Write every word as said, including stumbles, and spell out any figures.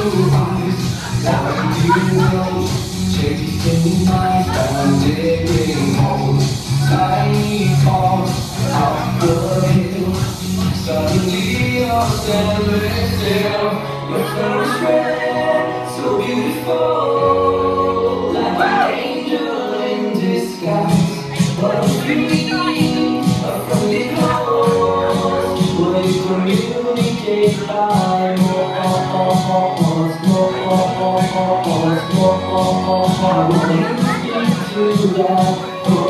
eyes. What do you know? Chasing my founding home. Tiny falls off the hill. Suddenly you're standing still. Your first red, so beautiful, like an angel in disguise. What do you need? A friendly close. Will you communicate by more, more, more, more, more, more, more, more, more, more, more, more? Will you speak to that?